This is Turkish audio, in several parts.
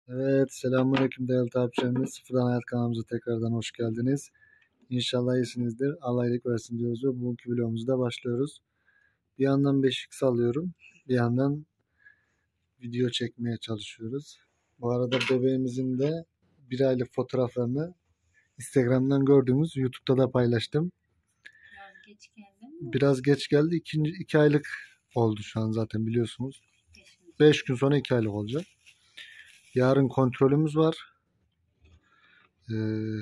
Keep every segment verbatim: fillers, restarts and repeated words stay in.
Evet, selamünaleyküm değerli takipçilerimiz. Sıfırdan Hayat kanalımıza tekrardan hoş geldiniz. İnşallah iyisinizdir. Allah iyilik versin diyoruz ve bugünkü videomuzda başlıyoruz. Bir yandan beşik sallıyorum, bir yandan video çekmeye çalışıyoruz. Bu arada bebeğimizin de bir aylık fotoğraflarını Instagram'dan gördüğümüz YouTube'da da paylaştım. Biraz geç geldi mi? Biraz geç geldi. İkinci, iki aylık oldu şu an zaten biliyorsunuz. Beş gün sonra iki aylık olacak. Yarın kontrolümüz var. Ee,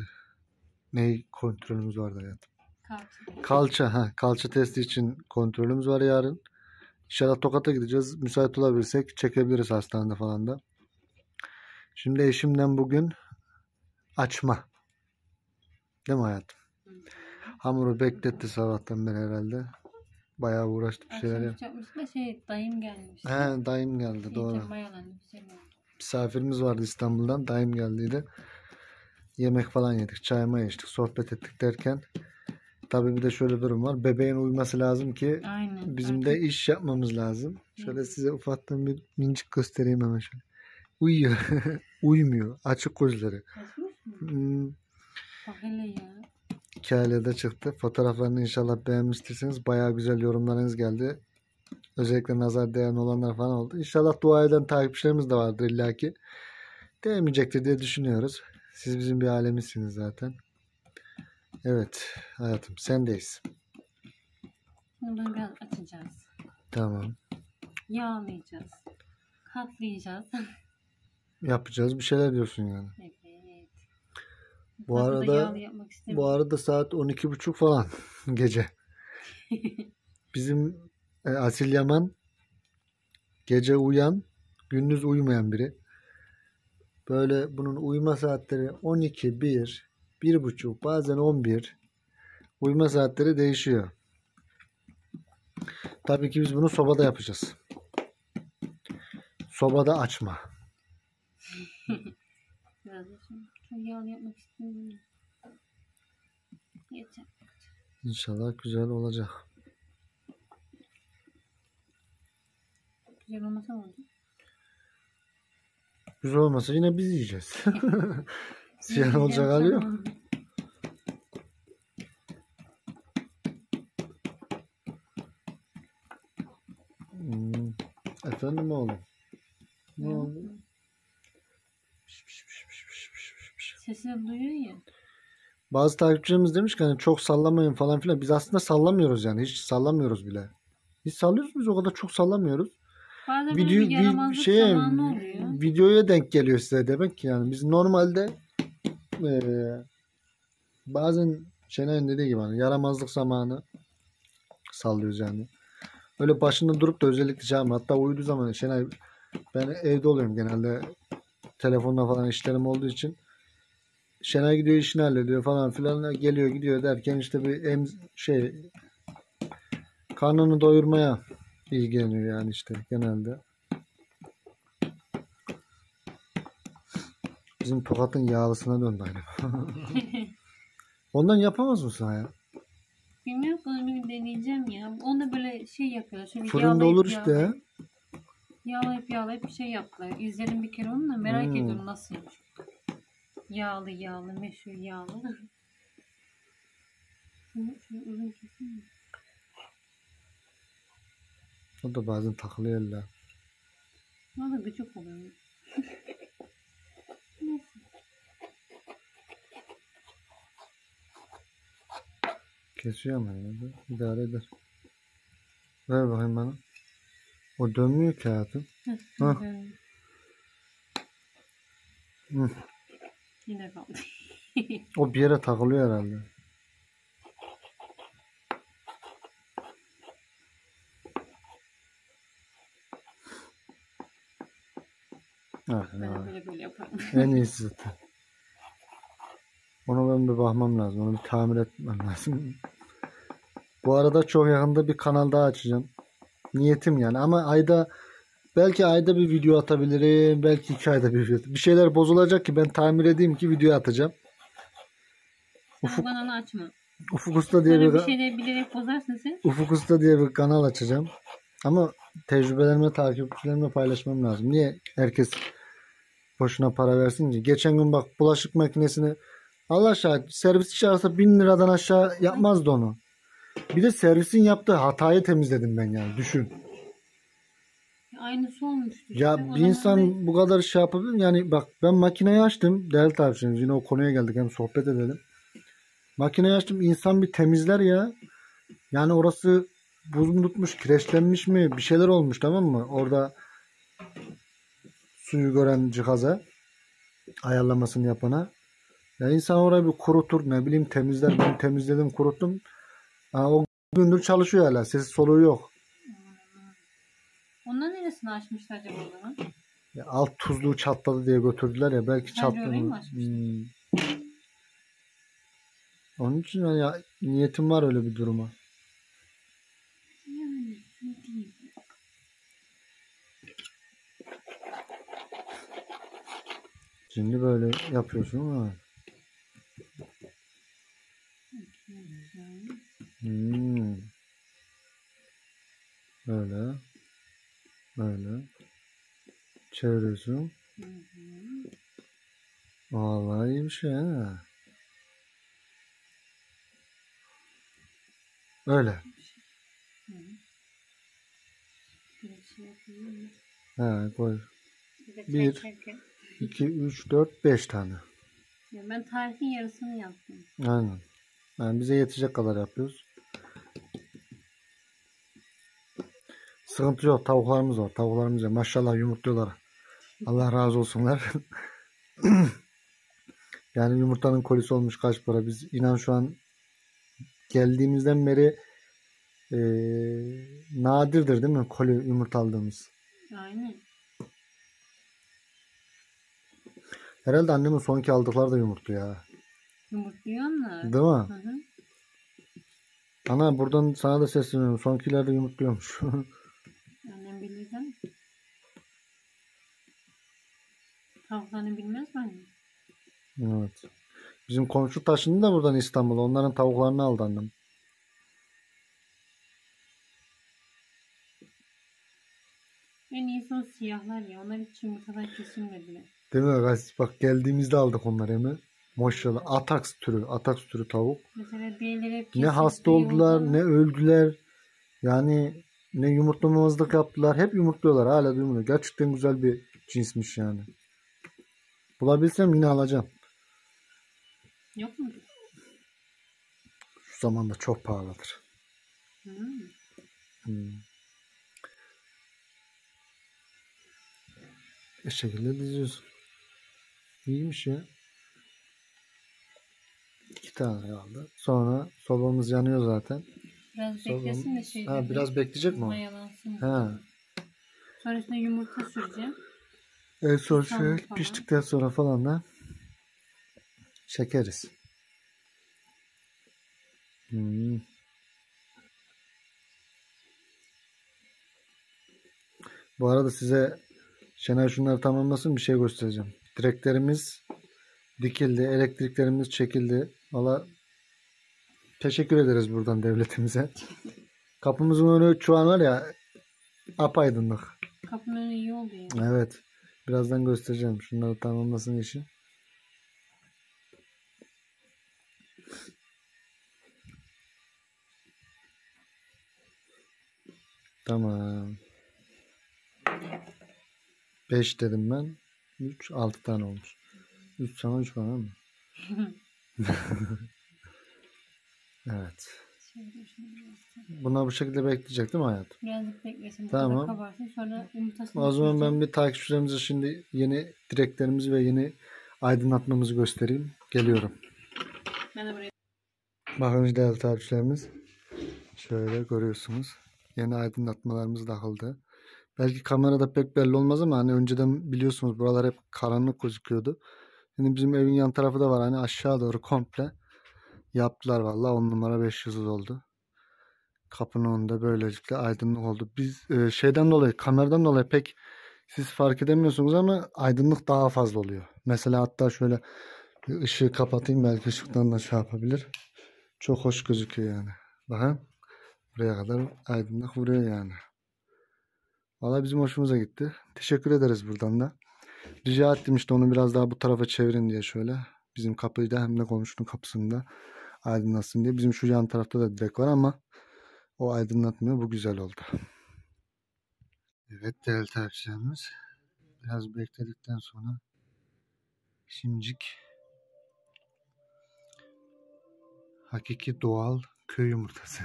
ne kontrolümüz vardı hayatım? Kalça. Kalça, ha, kalça testi için kontrolümüz var yarın. İnşallah Tokat'a gideceğiz. Müsait olabilirsek çekebiliriz hastanede falan da. Şimdi eşimden bugün açma. Değil mi hayatım? Hı hı. Hamuru bekletti sabahtan beri herhalde. Bayağı uğraştı bir şeyler. Akşam yapmış da şey dayım gelmiş. He, dayım geldi doğru. İyice mayalandı, güzel oldu. Misafirimiz vardı İstanbul'dan. Dayım geldiydi. Yemek falan yedik. Çayma içtik. Sohbet ettik derken. Tabii bir de şöyle bir durum var. Bebeğin uyuması lazım ki Aynen. bizim Artık de iş yapmamız lazım. Şöyle Hı. size ufaktan bir mincik göstereyim hemen şöyle. Uyuyor. Uyumuyor. Açık gözleri. kaçmış mı? Hmm, Bak hele ya. hikayede çıktı. Fotoğraflarını inşallah beğenmiştirsiniz. Bayağı güzel yorumlarınız geldi. Özellikle nazar değen olanlar falan oldu. İnşallah dua eden takipçilerimiz de vardır illaki. Değmeyecektir diye düşünüyoruz. Siz bizim bir alemizsiniz zaten. Evet hayatım sendeyiz. Bunu biraz açacağız. Tamam. Yağlayacağız. Katlayacağız. Yapacağız bir şeyler diyorsun yani. Evet. Bu Fazla da arada yağlı yapmak bu istemiyorum. arada saat on iki buçuk falan gece. Bizim e, Asil Yaman gece uyan, gündüz uyumayan biri. Böyle bunun uyuma saatleri on iki, bir, bir buçuk, bazen on bir. Uyuma saatleri değişiyor. Tabii ki biz bunu sobada yapacağız. Sobada açma. Biraz da şimdi çok yağlı yapmak istemiyorum. Yeter. İnşallah güzel olacak. Güzel olmasa oldu. Güzel olmasa yine biz yiyeceğiz. Ziyan olacak hali yok. Hmm. Efendim oğlum. Ne oldu? Sesini duyuyor ya. Bazı takipçilerimiz demiş ki hani çok sallamayın falan filan. Biz aslında sallamıyoruz yani. Hiç sallamıyoruz bile. Hiç sallıyoruz biz o kadar çok sallamıyoruz. Bazen böyle Video bir yaramazlık şeye zamanı oluyor. videoya denk geliyor size demek ki yani. Biz normalde eee bazen Şenay'ın dediği gibi hani yaramazlık zamanı sallıyoruz yani. Öyle başında durup da özellikle çağırma. Hatta uyuduğu zaman Şenay ben evde oluyorum genelde. Telefonla falan işlerim olduğu için. Şenay gidiyor işini hallediyor falan filan geliyor gidiyor derken işte bir em şey karnını doyurmaya ilgileniyor yani işte genelde. Bizim Tokat'ın yağlısına döndü aynı. Ondan yapamaz mısın ya? Bilmiyorum ki onu bir deneyeceğim ya. Onu da böyle şey yapıyorlar. Şöyle Fırında yağlayıp olur işte. yağlayıp, yağlayıp yağlayıp bir şey yaptılar. İzledim bir kere onu da merak Hmm. ediyorum nasılmış. Yağlı yağlı meşhur yağlı. Şunu, şunu uzun kesin mi? O da bazen takılıyor illa. O da gıcık oluyor. Neyse. Kesiyor ama ya. İdare eder. Ver bakayım bana. O dönmüyor ki hayatım. Hah. Hı. Yine kaldı. O bir yere takılıyor herhalde. Ah, Ben ya. böyle böyle yaparım. En iyisi zaten. Ona ben bir bakmam lazım. Onu bir tamir etmem lazım. Bu arada çok yakında bir kanal daha açacağım. Niyetim yani ama ayda belki ayda bir video atabilirim. Belki iki ayda bir video. Bir şeyler bozulacak ki ben tamir edeyim ki video atacağım. Sen Ufuk, bu kanalı açma. Ufuk Usta diye Sonra bir, bir şeyleri bilerek bozarsın sen. Ufuk Usta diye bir kanal açacağım. Ama tecrübelerimi takipçilerimle paylaşmam lazım. Niye herkes Boşuna para versin ki. Geçen gün bak bulaşık makinesini Allah şahit servis çağırsa bin liradan aşağı yapmazdı onu. Bir de servisin yaptığı hatayı temizledim ben yani düşün. Aynısı olmuştu. işte. Ya O bir zaman insan ben- bu kadar şey yapabilir mi? Yani bak ben makineyi açtım. Değerli takipçilerimiz yine o konuya geldik hem sohbet edelim. Makineyi açtım insan bir temizler ya. Yani orası buz mu tutmuş, kireçlenmiş mi bir şeyler olmuş tamam mı? Orada suyu gören cihaza ayarlamasını yapana. Ya insan orayı bir kurutur ne bileyim temizler. Ben temizledim kuruttum. Ha, o gündür çalışıyor hala. Sesi soluğu yok. Ondan neresini açmışlar acaba o zaman? Ya alt tuzluğu çatladı diye götürdüler ya. Belki Bence çatladı. orayı mı açmışlar? Hmm. Onun için yani ya, niyetim var öyle bir duruma. Yani ne diyeyim. Şimdi böyle yapıyorsun ama. Hmm. Böyle. Böyle. Çeviriyorsun. Hı hı. Vallahi iyi bir şey ha. Öyle. Hı. Bir şey yapayım mı? Ha, koy. Bir de Bir. çekerken. iki, üç, dört, beş tane. Ya ben tarihin yarısını yaptım. Aynen. Yani bize yetecek kadar yapıyoruz. Sıkıntı yok. Tavuklarımız var. Tavuklarımız var. Maşallah yumurtluyorlar. Allah razı olsunlar. Yani yumurtanın kolisi olmuş kaç para. Biz inan şu an geldiğimizden beri ee, nadirdir değil mi? Koli yumurta aldığımız. Aynen. Herhalde annemin sonki aldıkları da yumurtlu ya. Yumurtluyorlar. Değil mi? Hı hı. Ana buradan sana da sesleniyorum. Sonkiler de yumurtluyormuş. Annem bilirden. Tavuklarını bilmez mi annem? Evet. Bizim komşu taşındı da buradan İstanbul'a. Onların tavuklarını aldı annem. En iyisi o siyahlar ya. Onlar hiç yumurtadan kesilmediler. Değil mi? Gaz? Bak geldiğimizde aldık onları hemen. Maşallah. Ataks türü. Ataks türü tavuk. Mesela diğerleri hep Ne kesildi. hasta oldular yolda. ne öldüler. Yani ne yumurtlamamazlık yaptılar. Hep yumurtluyorlar. Hala da yumurtluyor. Gerçekten güzel bir cinsmiş yani. Bulabilsem yine alacağım. Yok mu? Şu zamanda çok pahalıdır. Hı. Hmm. Bu şekilde diziyorsun. İyiymiş ya. İki tane kaldı. Sonra sobamız yanıyor zaten. Biraz beklesin de şey. Ha, biraz bekleyecek mi o? Mayalansın. Ha. Sonrasında yumurta süreceğim. En son Susam şey falan. piştikten sonra falan da çekeriz. Hmm. Bu arada size Şenay şunları tamamlasın bir şey göstereceğim. Direklerimiz dikildi, elektriklerimiz çekildi. Valla teşekkür ederiz buradan devletimize. Kapımızın önü şu an var ya apaydınlık. Kapının önü iyi oldu ya. Evet. Birazdan göstereceğim. Şunları tamamlasın işi. Tamam. beş dedim ben. üç, altı tane olmuş. üç sana üç bana mı? Evet. Şöyle şunu biraz- Bunlar bu şekilde bekleyecek değil mi hayatım? Birazcık beklesin. Tamam. Tamam. Kabarsın. Sonra yumurtasını O zaman süreceğim. ben bir takipçilerimize şimdi yeni direklerimizi ve yeni aydınlatmamızı göstereyim. Geliyorum. Ben de buraya. Bakın değerli takipçilerimiz. Şöyle görüyorsunuz. Yeni aydınlatmalarımız takıldı. Belki kamerada pek belli olmaz ama hani önceden biliyorsunuz buralar hep karanlık gözüküyordu. Şimdi bizim evin yan tarafı da var. Hani aşağı doğru komple yaptılar vallahi on numara beş yıldız oldu. Kapının önünde böylelikle aydınlık oldu. Biz e, şeyden dolayı kameradan dolayı pek siz fark edemiyorsunuz ama aydınlık daha fazla oluyor. Mesela hatta şöyle bir ışığı kapatayım belki ışıktan da şey yapabilir. Çok hoş gözüküyor yani. Bakın buraya kadar aydınlık vuruyor yani. Valla bizim hoşumuza gitti. Teşekkür ederiz buradan da. Rica ettim işte onu biraz daha bu tarafa çevirin diye şöyle. Bizim kapıyı da hem de komşunun kapısını da aydınlatsın diye. Bizim şu yan tarafta da direk var ama o aydınlatmıyor. Bu güzel oldu. Evet değerli takipçilerimiz. Biraz bekledikten sonra şimdicik hakiki doğal köy yumurtası.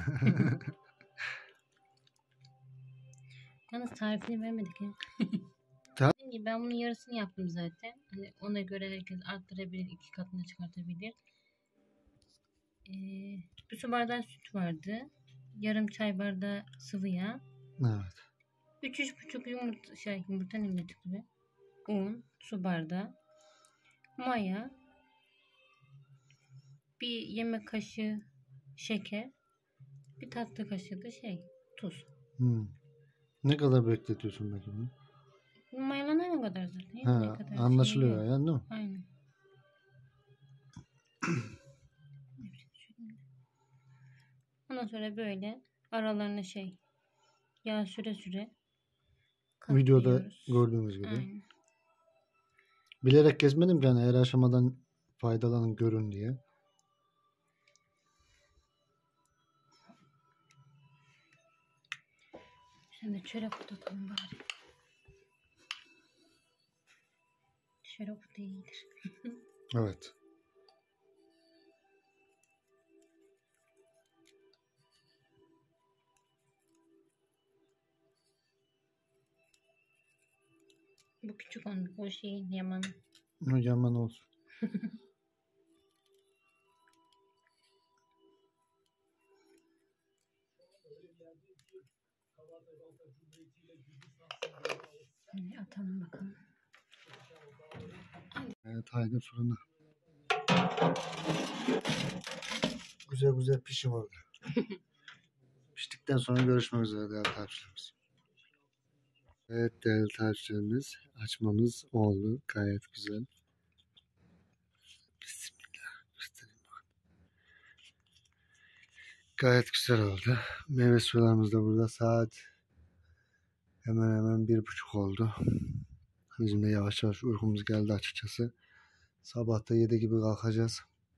Yalnız tarifini vermedik ya. Ta- Dediğim gibi ben bunun yarısını yaptım zaten. Hani ona göre herkes arttırabilir, iki katına çıkartabilir. Ee, bir su bardağı süt vardı. Yarım çay bardağı sıvı yağ. Evet. üç üç buçuk yumurta, şey, yumurta ne dedik gibi. Un, su bardağı. Maya. Bir yemek kaşığı şeker. Bir tatlı kaşığı da şey, tuz. Hmm. Ne kadar bekletiyorsun peki bunu? Mayalanana kadar zaten. Ha, Ne kadar anlaşılıyor şey yok. yani değil mi? Aynen. Ondan sonra böyle aralarına şey yağ süre süre Videoda katlıyoruz. gördüğünüz gibi. Aynen. Bilerek kesmedim ki hani her aşamadan faydalanın görün diye. Şimdi çörek otu atalım bari. Çörek otu iyidir. Evet. Bu küçük onun, o şeyin yaman. Yaman olsun. Şimdi atalım bakalım. Evet haydi fırına. Güzel güzel pişin orada. Piştikten sonra görüşmek üzere değerli takipçilerimiz. Evet değerli takipçilerimiz açmamız oldu. Gayet güzel. Bismillah. Göstereyim bakın. Gayet güzel oldu. Meyve sularımız da burada. Saat hemen hemen bir buçuk oldu. Bizim de yavaş yavaş uykumuz geldi açıkçası. Sabah da yedi gibi kalkacağız.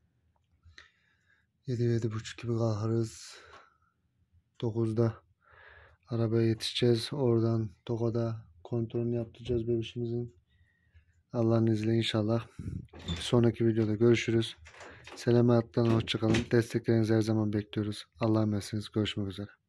yedi yedi buçuk gibi kalkarız. dokuzda arabaya yetişeceğiz. Oradan Toka'da kontrolünü yaptıracağız bebişimizin. Allah'ın izniyle inşallah. Bir sonraki videoda görüşürüz. Selametle hoşçakalın. Desteklerinizi her zaman bekliyoruz. Allah'a emanetsiniz. Görüşmek üzere.